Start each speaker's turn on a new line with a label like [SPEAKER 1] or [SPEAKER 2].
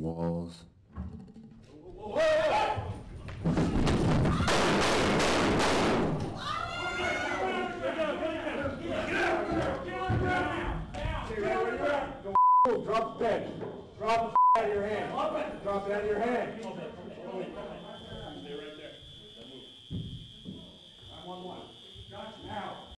[SPEAKER 1] walls.
[SPEAKER 2] Drop the pen. Drop the out of your hand. Drop it out of your hand.